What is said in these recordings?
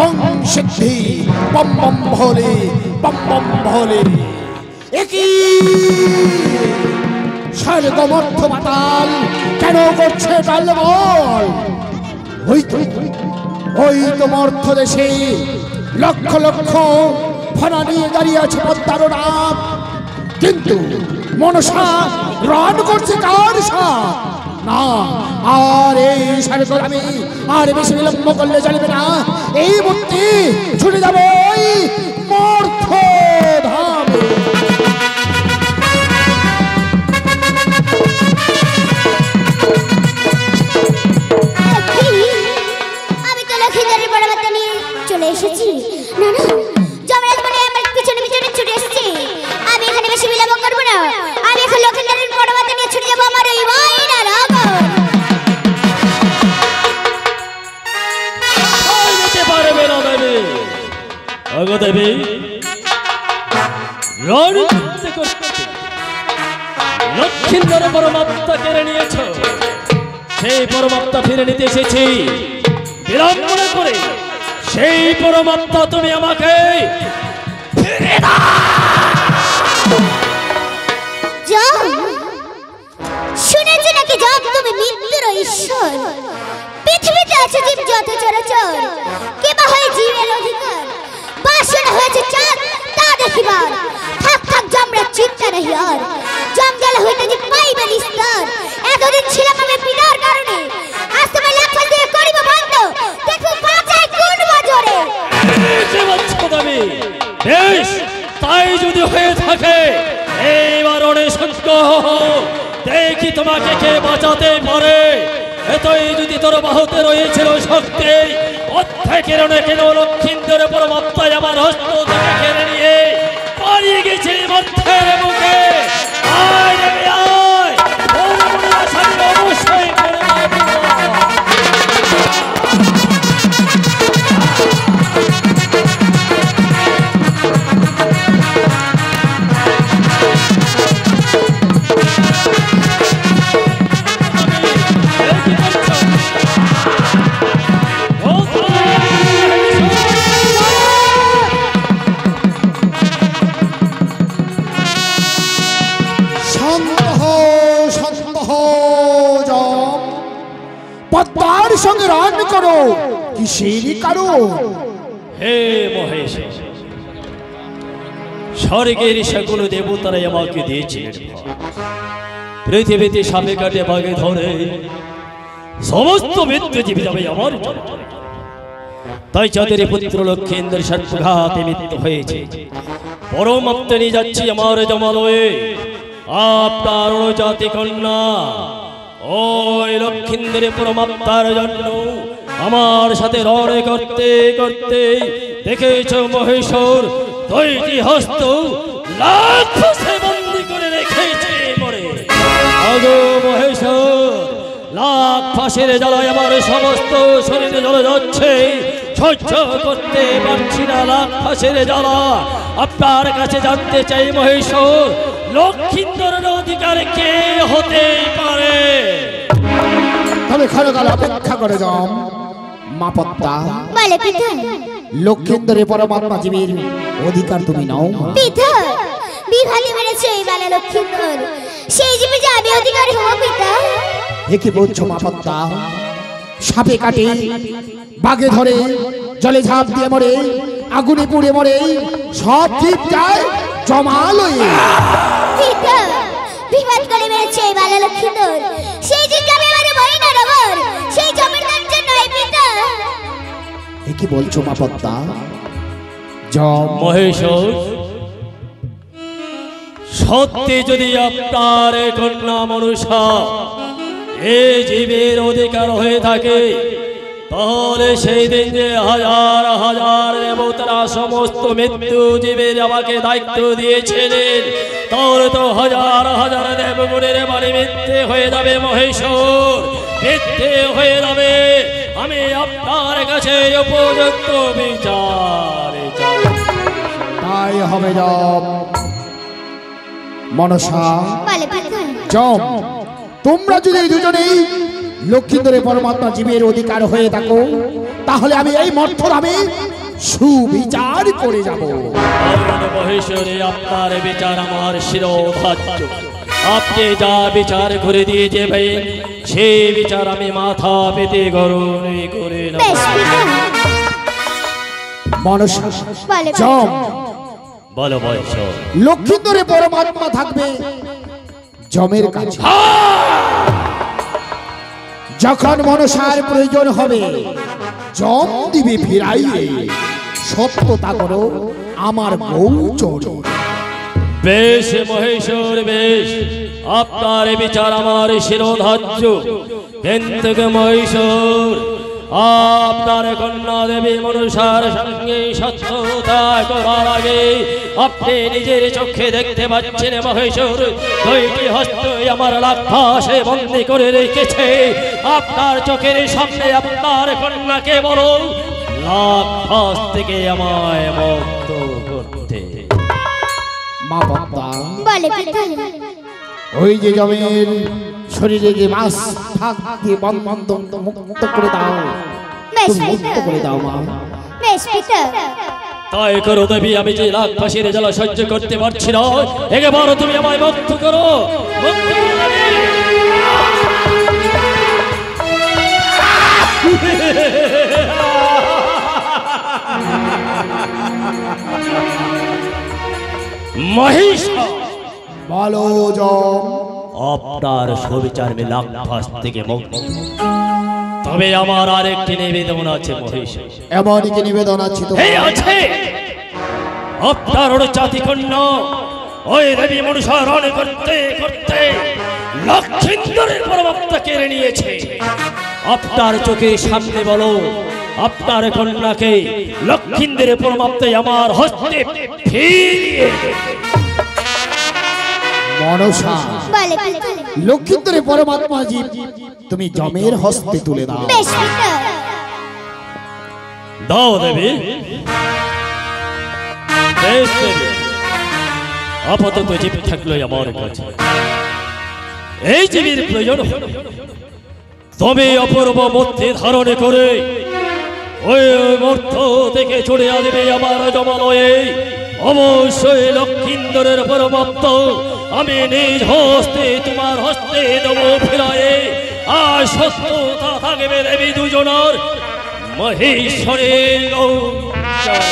ওং সিদ্ধি বম বম ভোলে বম বম ভোলে। একই স্বর্গমর্থ মাতাল কেন করছে টালমল? ওই তো মর্থ দেশে লক্ষ লক্ষ ফনা নিয়ে দাঁড়িয়ে আছে পদ্মার নাম, কিন্তু মনসা রণ করছে কার সাথ? না, আর এই সারে আমি আর বেশি বিলম্ব করলে চলবে না। এই মুহূর্তে ছুটে যাব ওই মর্থ ধামে। আমি তো লক্ষ্মীদের বড় বার্তা নিয়ে চলে এসেছি। না না, যমরাজ মানে আমার পিছনে পিছনে ছুটে এসেছি। আমি এখানে বেশি বিলম্ব করব না। আমি এখন লক্ষ্মীদের বড় বার্তা নিয়ে ছুটে যাব আমার এই মাইনা নগর। যেতে পারবে না দেবী। ওগো দেবী, রণ করতে করতে লক্ষ্মীন্দর পরমাত্মা কেড়ে নিয়েছ। সেই পরমাত্মা ফিরে নিতে এসেছি। বিলম্ব না করে সেই পরমাত্মা তুমি আমাকে ফিরে দাও। শুনেছি নাকি জব তুমি মৃত্যুর ঈশ্বর। পৃথিবীতে আছে জীব যত চরাচর, কেবা হয় জীবের অধিকার। বাসনা হয়েছে চাঁদ তা দেখিবার, থাক থাক জমরা চিন্তা নেই আর। জমজল হইতে যে পাইবে নিস্তার। এতদিন ছিলাম আমি পিতার কারণে, আজ তোমার লাফাল দিয়ে করিব বন্ধ। দেখো বাঁচায় কোন বাজরে। বেশ, তাই যদি হয়ে থাকে এইবার অনেক সংখ্য দেখি তোমাকে কে বাঁচাতে পারে। এতই যদি তোর বাহুতে রয়েছিল শক্তি, অর্ধেকের অনেকের লক্ষ্মীন্দর পরমাত্মায় আমার হস্ত থেকে কেড়ে নিয়ে পালিয়ে গেছে মধ্যের মুখে। আয় রে আয়, অবশ্যই করে পদ্মার সঙ্গে রণ করো, কিসের কারণ? হে মহেশ, স্বর্গের সকল দেবতারাই আমাকে দিয়েছিলেন। পৃথিবীতে সাপে কাটে বাঘে ধরে সমস্ত মৃত্যুজীবী যাবে আমার জন্য। তাই যাদের পুত্র লক্ষ্মীন্দর সর্বঘাতে মৃত্যু হয়েছে, পরমাত্মা নিয়ে যাচ্ছি আমার জমালয়ে আপনার জাতি কন্যা ওই লক্ষ্মীন্দরে পরমাত্মার জন্য আমার সাথে লড়ে করতে করতে দেখেছ মহেশ্বর দুইটি হস্ত লাখ বন্দি করে রেখেছে মরে। আগো মহেশ্বর, লাখ ফাঁসের জ্বালায় আমার সমস্ত শরীরে জ্বলে যাচ্ছে, সহ্য করতে পারছি না লাখ ফাঁসের জ্বালা। আপনার কাছে জানতে চাই মহেশ্বর, লক্ষ্মীন্দরের অধিকার কে হতে পারে? তবে ক্ষণকাল অপেক্ষা করে যাও মা পদ্মা। বলে পিতা, লক্ষ্মীন্দরে পরমাত্মা জীবের অধিকার তুমি নাও। পিতা, বিভাগে মেরেছে এই বালা লক্ষ্মীন্দর, সেই জীবে যে আমি অধিকারী হব পিতা। এ কি বলছো মা পদ্মা? সাপে কাটে বাঘে ধরে জলে ঝাঁপ দিয়ে মরে, আগুনে পুড়ে মরে, সব জীব যায় জমালয়ে। পিতা, বিভাগ করে মেরেছে এই বালা লক্ষ্মীন্দর, সেই জীব যাবে আমাদের মহিনা নগর, সেই জমিদার জন্য এই পিতা। এ কি বলছো মা পদ্মা? মহেশ্বর, সত্যি যদি আপনার কন্যা মনুষ্য এই জীবের অধিকার হয়ে থাকে, তাহলে সেই দিন যে হাজার হাজার দেবতারা সমস্ত মৃত্যু জীবের আমাকে দায়িত্ব দিয়েছিলেন, তাহলে তো হাজার হাজার দেবগুণের বাড়ি মিথ্যে হয়ে যাবে মহেশ্বর, মিথ্যে হয়ে যাবে। আমি আপনার কাছে উপযুক্ত বিচার চাই। তাই হবে যম। মনসা, বলে পিতা, যম, তোমরা যদি দুজনেই লক্ষ্মীন্দরে পরমাত্মা জীবের অধিকার হয়ে থাকো, তাহলে আমি এই মর্থরামে সুবিচার করে যাব। মহেশ্বরী, আপনার বিচার আমার শিরোধার্য। আপনি যা বিচার করে দিয়ে যাবেন সেই বিচার আমি মাথা পেতে গ্রহণ করে নেব। বেশ পিতা। মনসা, বলে যম, বলো মহেশ্বর। লক্ষ্মীন্দরে পরমাত্মা থাকবে যমের কাছে। যখন মনসার প্রয়োজন হবে যম দিবে ফিরাইয়ে, সত্যতা করো আমার গৌচর। বেশ মহেশ্বর, বেশ, আপনার বিচার আমার শিরোধার্য। কিন্তু মহেশ্বর, আপনার কন্যা দেবী মনসার সঙ্গে সত্যতা করার আগে আপনি নিজের চোখে দেখতে পাচ্ছেন মহেশ্বর, দুইটি হস্ত আমার লাক্ষাসে বন্দী করে রেখেছে। আপনার চোখের সামনে আপনার কন্যাকে বলো লাক্ষাস থেকে আমায় মুক্ত করতে। মা বাবা, বলে পিতা। ওই যে জমের শরীরে যে মাছ থাকে বন্ধন মুক্ত করে দাও, বেশ তুমি মুক্ত পিতা। করে দাও মা। বেশ পিতা। তাই করো দেবী, আমি যে লাক্ষাসের জ্বালা সহ্য করতে পারছি না, একেবার তুমি আমায় মুক্ত করো, মুক্ত করো দেবী। মহিষ, বলো যম, আপনার সুবিচার আমি লাক্ষাস থেকে মুক্ত। তবে আমার আরেকটি নিবেদন আছে মহিষ। এমনই কি নিবেদন আছে তো? এই আছে, আপনার ওর জাতি কন্যা ওই দেবী মনসা রণ করতে করতে লক্ষ্মীন্দরের পরমাত্মা কেড়ে নিয়েছে। আপনার চোখের সামনে বলো আপনার কন্যাকে লক্ষ্মীন্দরের পরমাত্মা আমার হস্তে ফিরিয়ে মনসা, বলে পিতা। লক্ষ্মীন্দরে পরমাত্মা জীব তুমি জমের হস্তে তুলে দাও। বেশ পিতা। দাও দেবী। বেশ দেবী, আপাতত জীব থাকলো আমার কাছে। এই জীবের প্রয়োজন হলো তবে অপূর্ব মূর্তি ধারণ করে ওই মূর্ত থেকে চড়ে আসবে আমার জমালয়ে। অবশ্যই লক্ষ্মীন্দরের পরমাত্মা আমি নিজ হস্তে তোমার হস্তে দেবো ফিরায়ে। আর সত্যতা থাকবে দেবী দুজনার মহেশ্বরের গৌচর।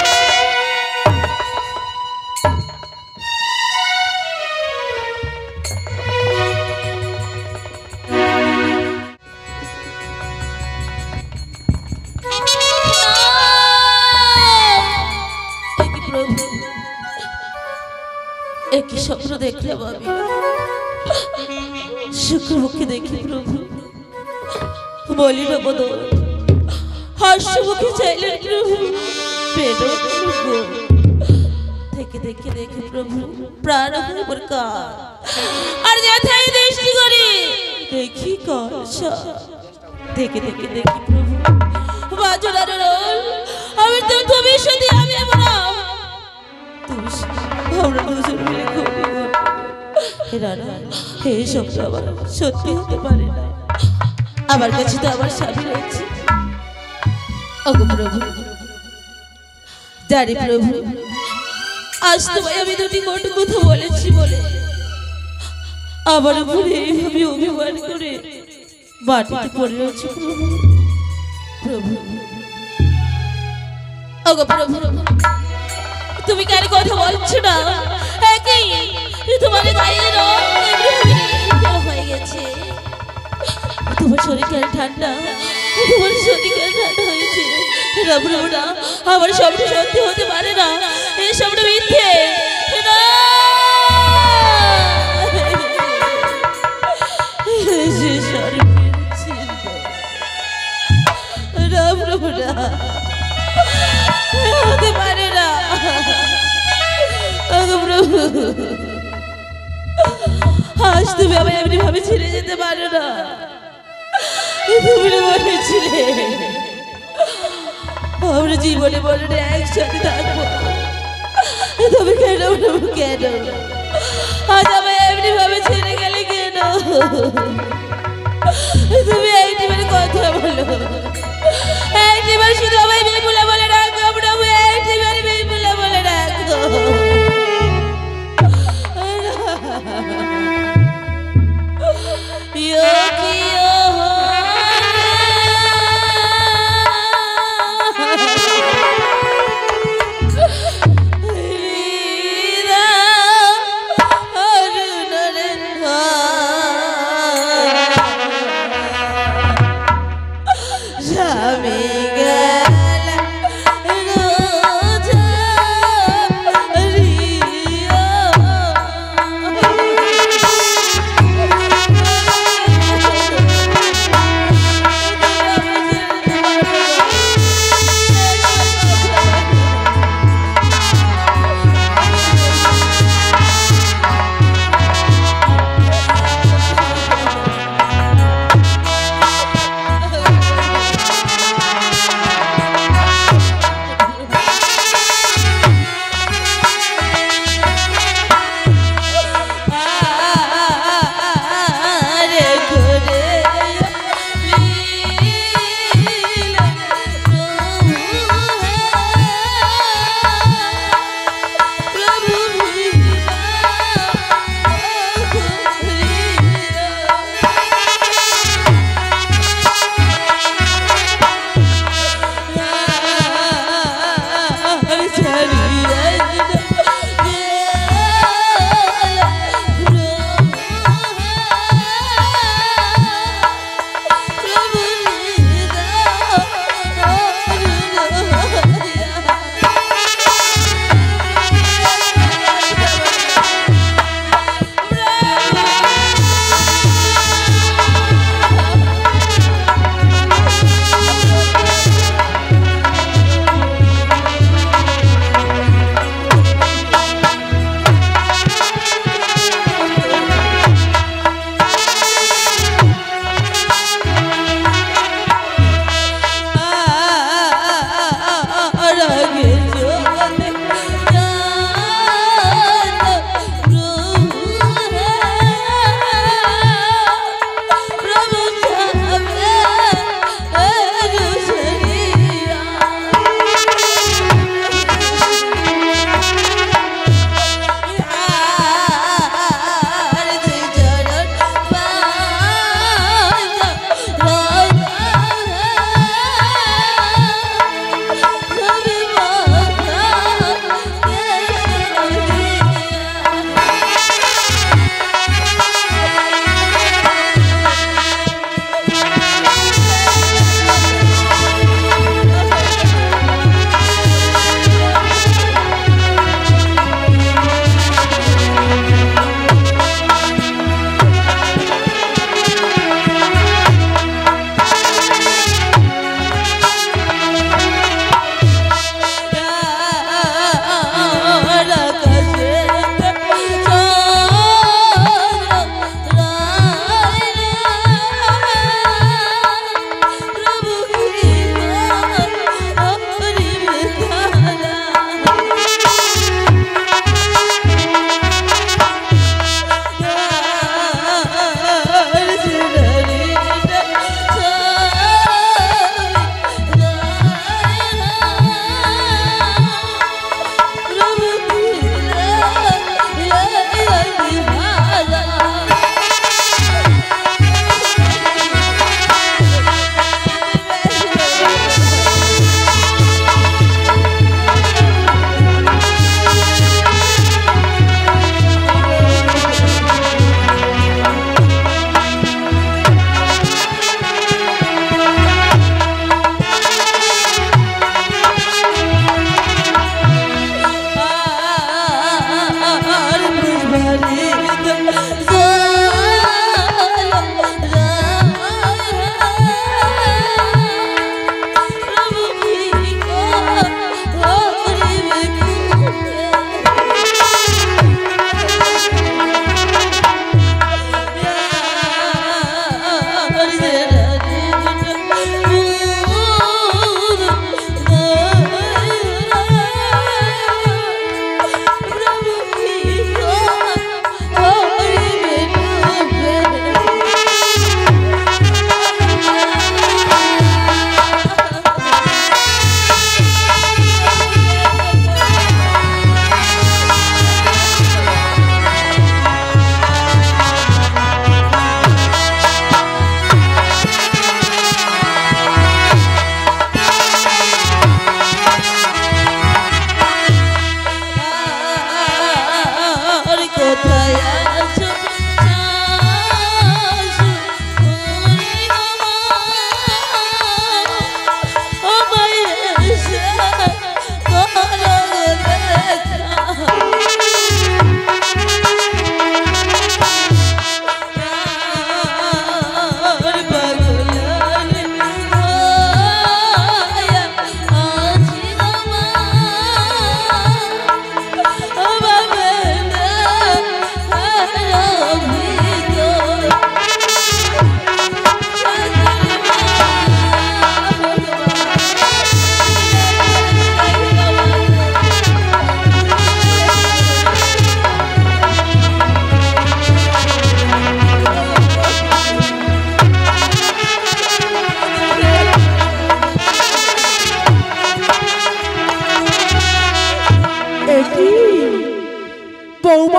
একই স্বপ্ন দেখলাম আমি, শুক্রমুখী দেখি প্রভু, বলি না বদল হাস্যমুখী চাইলেন প্রভু, থেকে দেখে দেখে প্রভু প্রাণ আমার কার, আর যেথায় দৃষ্টি করি দেখি কলসা, দেখে দেখে দেখি প্রভু বাজনার রোল, আমি তো তুমি সাথে আমি আমরা আমরা দুজন মিলে করি রানা। এই স্বপ্ন আমার সত্যি হতে পারে না, আমার কাছে তো আমার স্বামী রয়েছে। ওগো প্রভু, জানি প্রভু আজ তোমায় আমি দুটি কটু কথা বলেছি বলে আমার উপরে এইভাবে অভিমান করে মাটিতে পড়ে রয়েছে প্রভু। প্রভু, ওগো প্রভু, তুমি কেন কথা বলছো না? একই তোমার গায়ে রং হয়ে গেছে, তোমার শরীর কেন ঠান্ডা, তোমার শরীর কেন ঠান্ডা হয়েছে? প্রভুরা আমার সবটা সত্যি হতে পারে না, এই সবটা মিথ্যে না। প্রভুরা হতে পারে না। প্রভু, আজ তুমি আমি এমনি ভাবে ছেড়ে যেতে পারো না, তুমি বলেছিলে আমরা জীবনে মরণে একসাথে থাকবো, তুমি কেন প্রভু কেন আজ আমি এমনি ভাবে ছেড়ে গেলে কেন? তুমি এইটিবার কথা বলো, এইটিবার শুধু আমায় বিপুলা বলে রাখো প্রভু, এইটিবার বিপুলা বলে রাখো। স্বামী গেল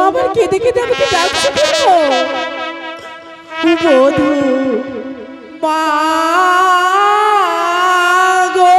আমার কেঁদে কেঁদে আমাকে ডাকছে কেন? বধূ মা গো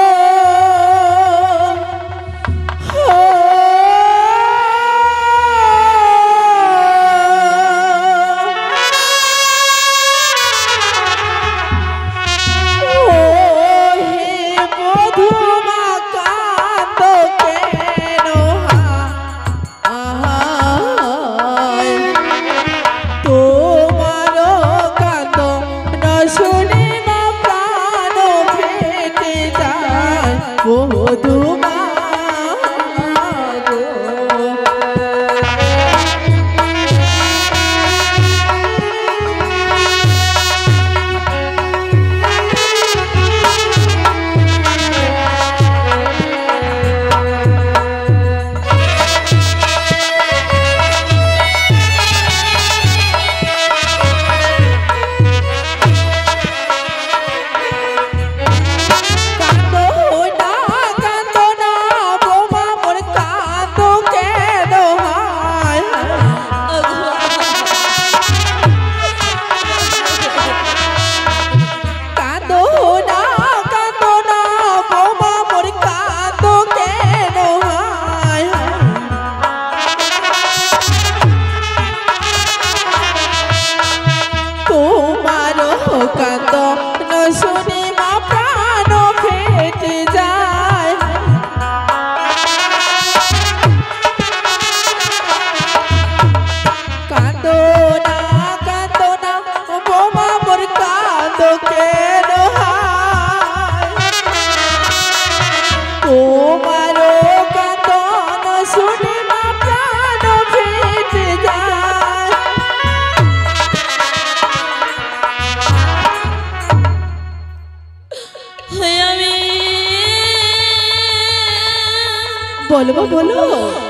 বলো বলো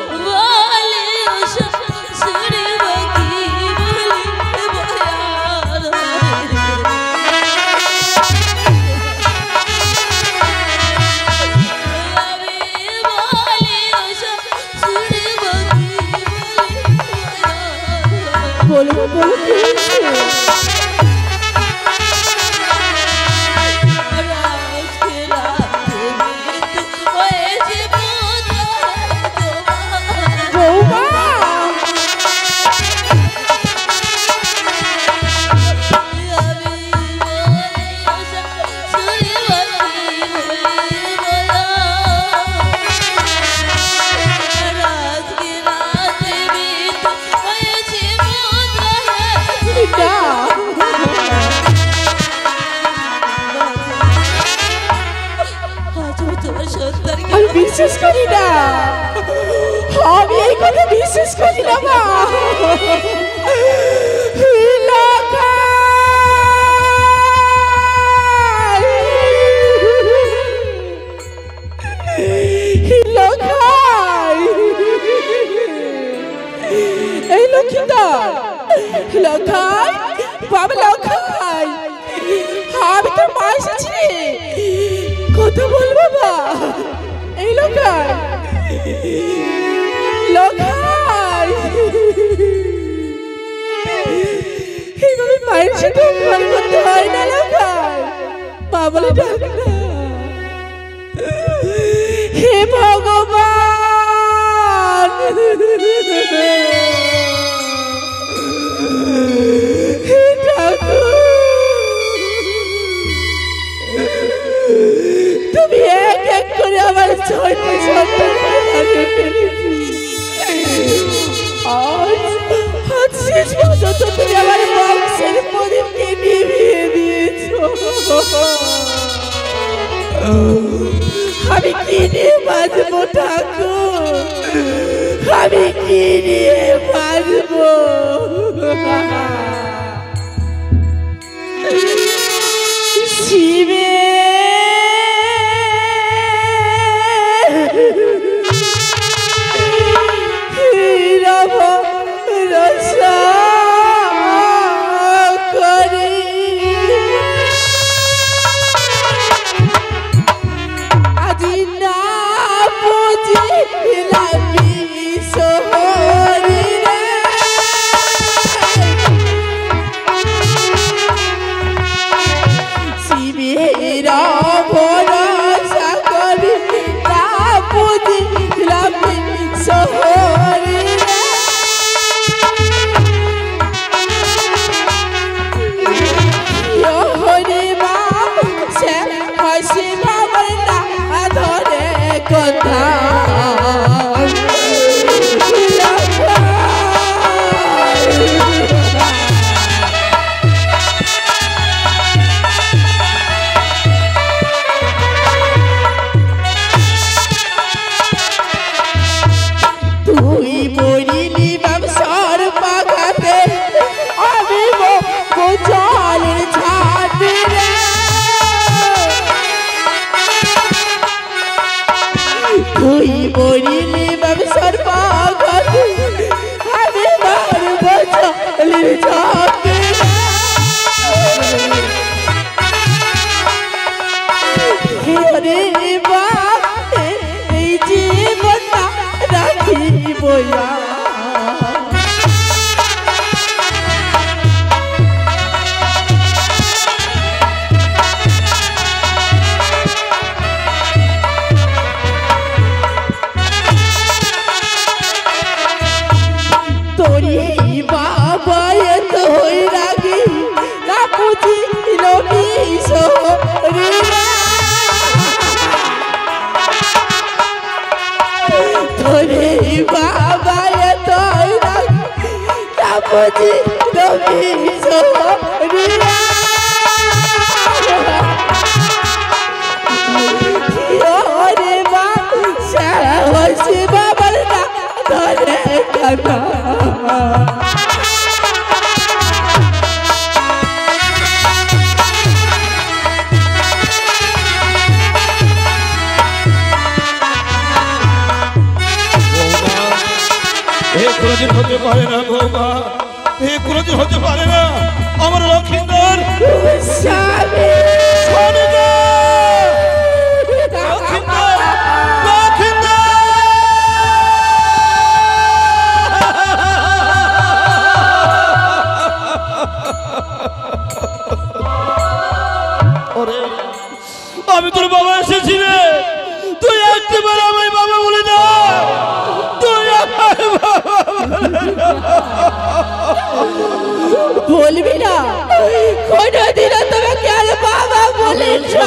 বলো বলো বিশ্বাস করি না, আমি এই কথা বিশ্বাস করি না মা। এই লক্ষ্মীদার লখাই বাবা লখাই, আমি তোর মা এসেছি, কথা বল বাবা। এই লখাই লখাই, এইভাবে মায়ের সাথে অপমান করতে হয় না লখাই, মা বলে ডাক না। হে ভগবান, হে ঠাকুর, তুমি এক এক করে আমার ছয়টি সন্তানকে হারিয়ে ফেলেছি। আজ শেষ পর্যন্ত তুমি আমার বংশের প্রদীপকে নিভিয়ে দিয়েছো। আমি কি নিয়ে বাঁচবো ঠাকুর, আমি কি নিয়ে বাঁচবো? শিবে তুই মরিলি ব্যবসার পাগল আমি মারব চলির ঝাঁকে রে বাপ এই জীবনটা রাখিব তোরি বাবা তোই রাগি না বুঝিল তোরে বাবা তোই রাগি না বুঝিল রে বা সারা হয়েছে বাবার না ধরে কাকা কোনদিন হতে পারে না বৌমা, কোনদিন হতে পারে না। আমার লক্ষিন্দর আমি তোর বাবা এসেছি রে, তুই একটিবার আমায় বাবা বলে না, তুই বলবি না কোনদিন তোমাকে আর বাবা বলে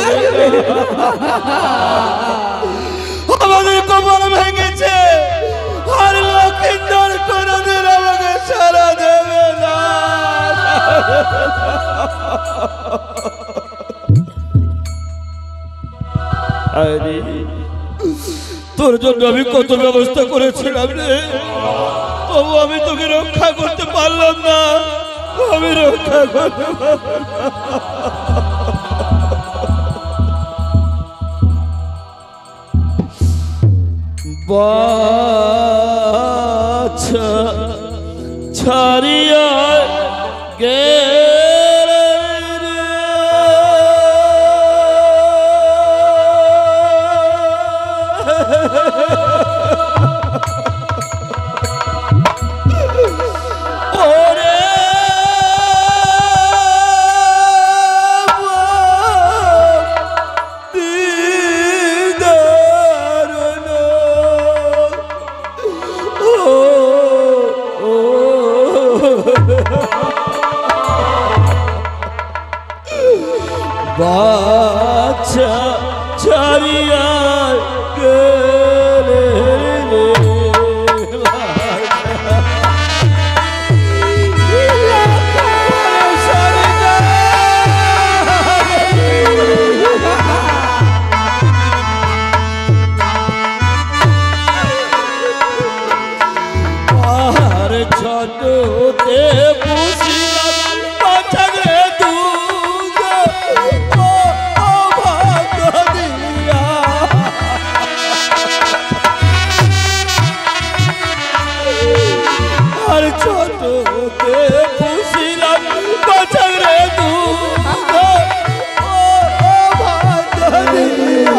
আমাদের কপাল ভেঙেছে আর লক্ষিন্দর কোনদিন আমাকে সারা দেবে না। আরে তোর জন্য আমি কত ব্যবস্থা করেছিলাম রে, তবু আমি তোকে রক্ষা করতে পারলাম না, আমি রক্ষা করতে পারলাম না। বাছা ছাড়িয়া গেলে রে, ওরে বাচ্চা ছাড়িয়া গেলে রে, আর ছোটতে বুঝিলাম বাঁচা রে দুধ ও ভাগ দিয়া, আর ছোটতে বুঝিলাম বাঁচা রে দুধ ও ভাগ দিয়া,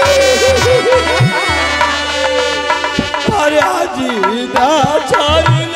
আরে আজি না ছাড়িল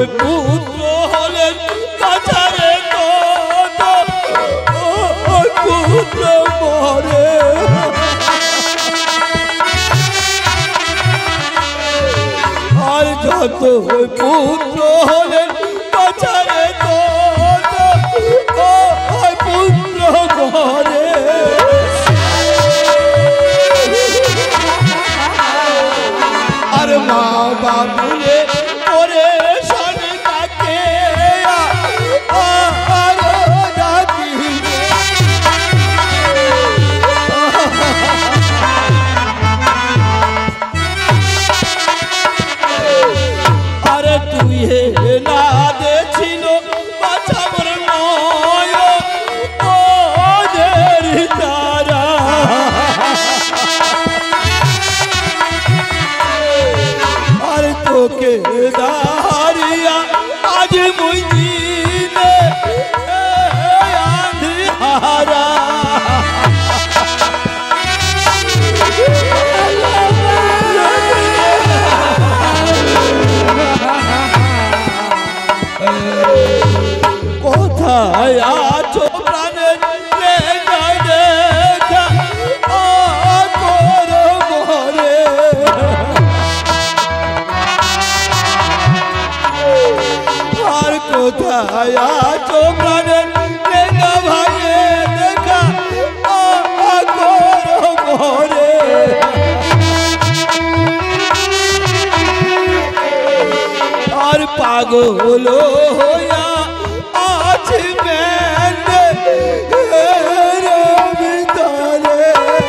পুত্র হলেন কাছারে পুত্র মরে আর যত পুত্র হলেন কাছারে পুত্র মরে আর মা বাবুলে ওরে শনি তাকে আর দাদি আরে তুই হে না দেছিল বাছা মোর নয় ওদের তারা আর তোকে দাঁড়িয়া আজ মুই দিনে আঁধিহারা কোথায় আছো প্রাণের লেখা দেখা করো মরে আর কোথায় আছো প্রাণের লেখা ভাইয়ে দেখা করো মরে আর পাগল হইয়া আছে মেলে ভিতরে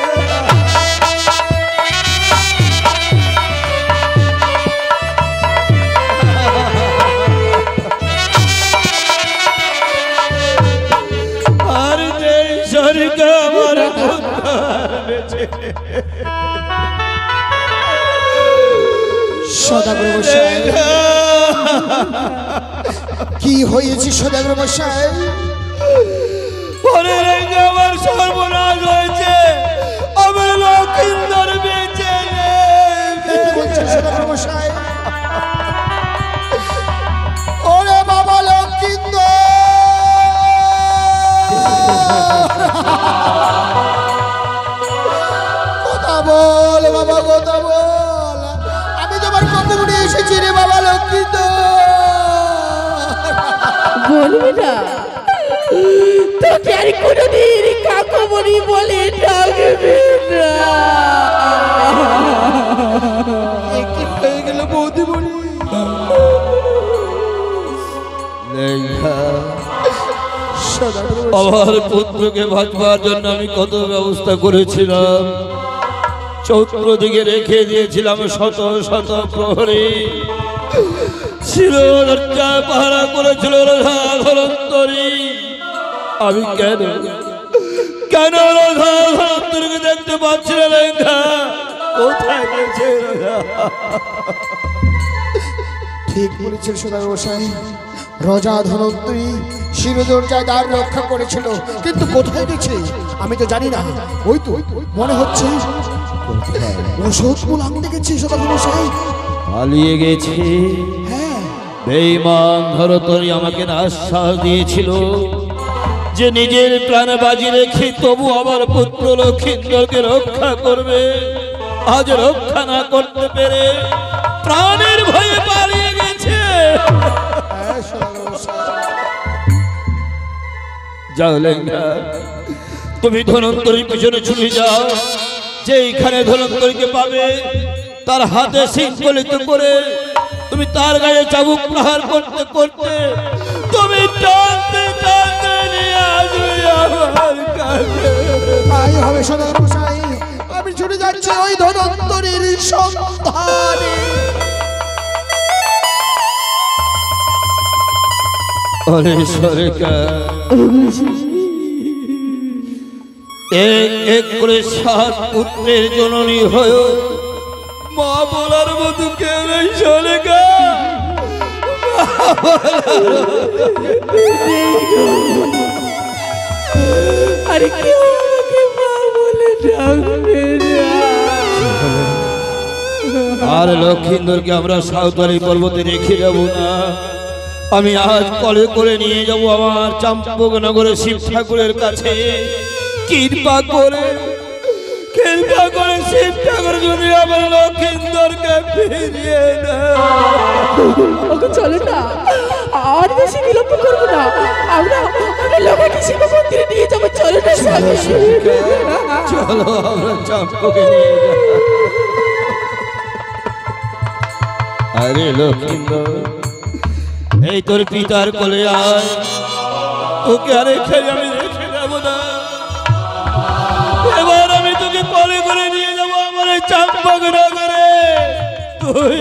আর দেই স্বর্গ আমার সদাগর মশাই, কি হয়েছে সদাগর মশাই? ওরে রেঙ্গা আমার সর্বনাশ হয়েছে, আমার লক্ষিন্দর বেঁচে কি বলছেন সদাগর মশাই? ওরে বাবা লক্ষিন্দর, কথা বল বাবা, কথা বল। আমি তোমার কতগুলি এসেছি রে বাবা লক্ষিন্দর। বলবি না তোকে আর কোনোদিন কাকুমণি বলে ডাকবে না। কি হয়ে গেল বৌদি বলি? আমার পুত্রকে বাঁচবার জন্য আমি কত ব্যবস্থা করেছিলাম, চতুর্দিকে রেখে দিয়েছিলাম শত শত প্রহরী, ছিল দরজা পাহারা করেছিল রাধা ধরন্তরী। আমি কেন কেন রাধা ধরন্তরীকে দেখতে পাচ্ছি না? লেঙ্গা কোথায় গেছে রাধা? ঠিক বলেছেন সদাগর মশাই, রাজা ধনন্তরী শিরদর্জায় দ্বার রক্ষা করেছিল, কিন্তু কোথায় গেছে আমি তো জানি না। ওই তো মনে হচ্ছে ওষুধ আনতে গেছে সদাগর মশাই। পালিয়ে গেছে। হ্যাঁ, বেঈমান ধরতরি আমাকে আশ্বাস দিয়েছিল যে নিজের প্রাণ বাজি রেখে তবু আমার পুত্র লক্ষিন্দরকে রক্ষা করবে। আজ রক্ষা না করতে পেরে প্রাণের ভয়ে পালিয়ে গেছে। হ্যাঁ সদাগর মশাই। যাও লেঙ্গা, তুমি ধনন্তরীর পিছনে ছুটে যাও, যেইখানে ধনন্তরীকে পাবে তার হাতে শৃঙ্খলিত করে তুমি তার গায়ে চাবুক প্রহার করতে করতে তুমি টানতে টানতে নিয়ে আসবে আমার কাছে। তাই হবে সদাগর মশাই, আমি ছুটে যাচ্ছি ওই ধনন্তরীর সন্ধানে। অরে সরকার, এক এক করে 7 পুত্রের জননী হয়ে মা বলার মতো কেউ নেই সরকার। আরে কেউ আমাকে মা বলে ডাকবে না। আর লক্ষিন্দরকে আমরা সাঁওতালি পর্বতে রেখে যাব না। আমি আজ কলে করে নিয়ে যাব আমার চম্পকনগরের শিব ঠাকুরের কাছে। কৃপা করে শিব ঠাকুর যদি আমার লক্ষিন্দরকে ফিরিয়ে দেয়। ওকে চলো না, আর বেশি বিলম্ব করবো না। আমরা লোকাকে শিব মন্দিরে নিয়ে যাবো। চলো না স্বামী। চলো আমরা চম্পকে নিয়ে যাব। আরে লক্ষিন্দর, এই তোর পিতার কোলে আয়। তোকে আর এখানে আমি রেখে যাবো না। এবার আমি তোকে কোলে করে নিয়ে যাবো আমার এই চম্পকনগরে। তুই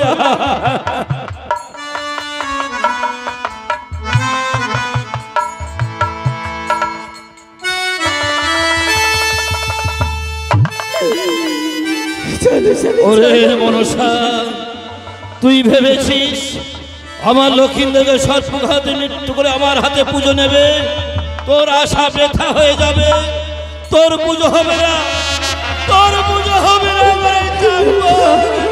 ওরে মনসা, তুই ভেবেছিস আমার লক্ষিন্দরকে সর্পঘাতে মৃত্যু করে আমার হাতে পুজো নেবে? তোর আশা বৃথা হয়ে যাবে। তোর পুজো হবে না, তোর পুজো হবে না।